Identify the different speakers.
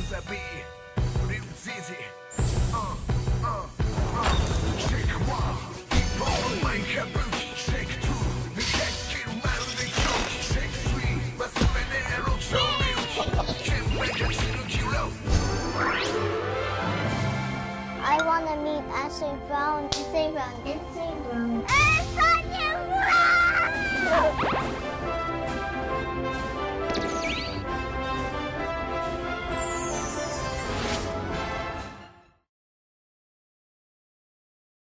Speaker 1: wasabi 우리 움직이지 Shake one keep on make a boogie Shake two 내 객기로 마르는 경기 Shake three 마음에 내로 조류 Can't make a 지루기로
Speaker 2: I want to meet Ashley Brown. Ashley Brown. Ashley Brown. Ashley Brown.